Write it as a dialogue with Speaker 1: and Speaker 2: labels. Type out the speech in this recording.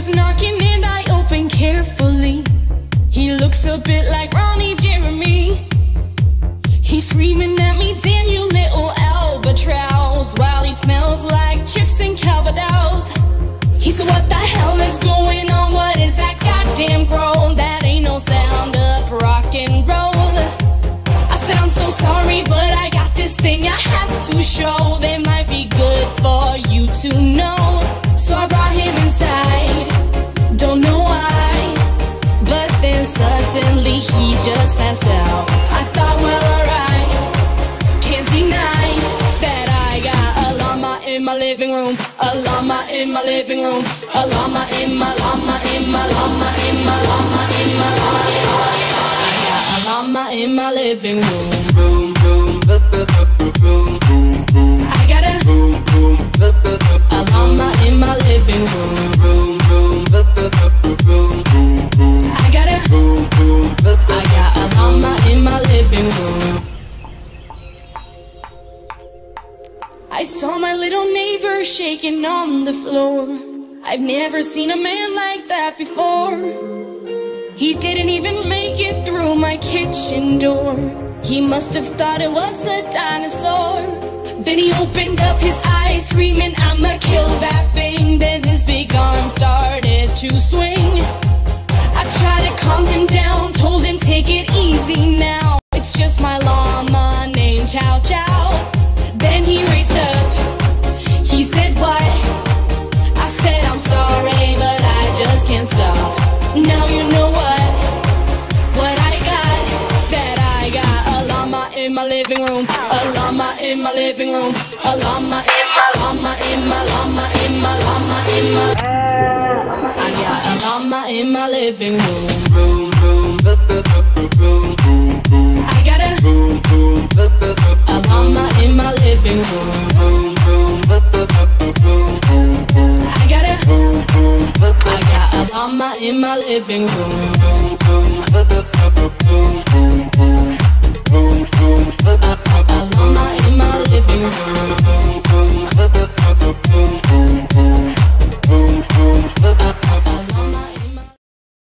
Speaker 1: door's knocking and I open carefully. He looks a bit like Ronnie Jeremy. He's screaming at me, damn you little albatross, while he smells like chips and Calvados. He said, what the hell is going on? What is that goddamn groan? That ain't no sound of rock and roll. I said, I'm so sorry, but I got this thing I have to show. That might be good for you to know. So I brought him inside, don't know why, but then suddenly he just passed out. I thought, well, alright, can't deny that I got a llama in my living room, a llama in my living room, a llama in my llama in my llama in my llama in my llama in my llama. I got a llama in my living room. I got a llama in my living room. I got a llama in my living room. I saw my little neighbor shaking on the floor. I've never seen a man like that before. He didn't even make it through my kitchen door. He must have thought it was a dinosaur. Then he opened up his eyes, screaming, I'ma kill that thing. Then his big arm started to swing. I tried to calm him down, told him take it easy now. It's just my llama named Chow Chow. Then he raised up, he said what? I said I'm sorry, but I just can't stop. Now you know what I got, that I got a llama in my living room, a llama in my living room, a llama in my llama in my llama in my llama in my. I got a llama in my living room. I got a llama in my living room. I got a llama in my living room.